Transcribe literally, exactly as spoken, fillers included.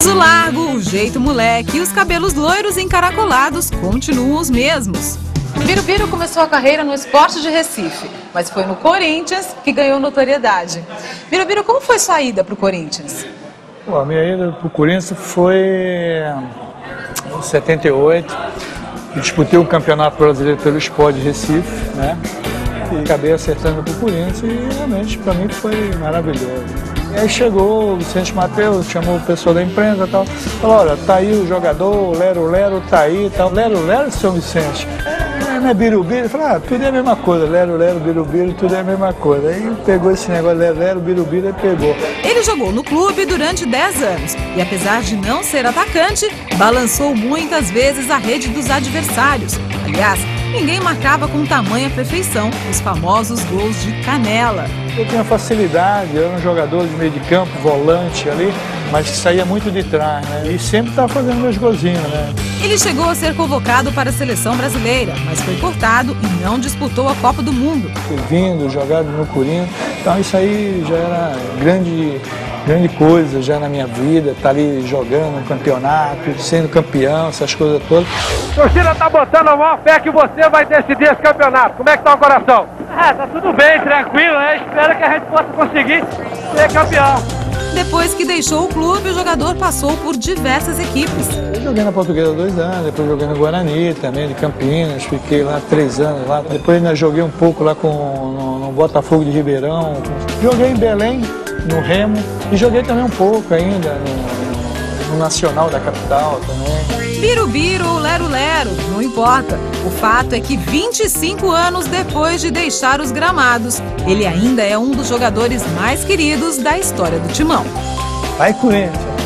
sorriso largo, o jeito moleque e os cabelos loiros encaracolados continuam os mesmos. Birubiru começou a carreira no Sport de Recife, mas foi no Corinthians que ganhou notoriedade. Birubiru, como foi sua ida para o Corinthians? Pô, a minha ida para o Corinthians foi em setenta e oito. Eu disputei o Campeonato Brasileiro pelo Sport de Recife, né? E acabei acertando para o Corinthians e realmente para mim foi maravilhoso. E aí chegou o Vicente Mateus, chamou o pessoal da imprensa e tal, falou, olha, tá aí o jogador, o Lero Lero tá aí e tal. Lero Lero, seu Vicente? É, não é Birubiru? Ele falou, ah, tudo é a mesma coisa, Lero Lero, Birubiru, tudo é a mesma coisa. Aí pegou esse negócio, Lero Lero, Birubiru e pegou. Ele jogou no clube durante dez anos e apesar de não ser atacante, balançou muitas vezes a rede dos adversários. Aliás, ninguém marcava com tamanha perfeição os famosos gols de canela. Eu tinha facilidade, eu era um jogador de meio de campo, volante ali, mas que saía muito de trás, né? E sempre estava fazendo meus golzinhos, né? Ele chegou a ser convocado para a seleção brasileira, mas foi cortado e não disputou a Copa do Mundo. Fui vindo, jogado no Corinthians, então isso aí já era grande, grande coisa já na minha vida, estar ali jogando um campeonato, sendo campeão, essas coisas todas. A torcida tá botando a maior fé que você vai decidir esse campeonato. Como é que tá o coração? Ah, tá tudo bem, tranquilo, né? Espero que a gente possa conseguir ser campeão. Depois que deixou o clube, o jogador passou por diversas equipes. Eu joguei na Portuguesa dois anos, depois joguei no Guarani também, de Campinas, fiquei lá três anos lá. Depois ainda joguei um pouco lá com, no, no Botafogo de Ribeirão. Joguei em Belém, no Remo, e joguei também um pouco ainda no, no Nacional da capital também. Birubiru ou Lero Lero, não importa. O fato é que vinte e cinco anos depois de deixar os gramados, ele ainda é um dos jogadores mais queridos da história do Timão. Vai, Corinthians!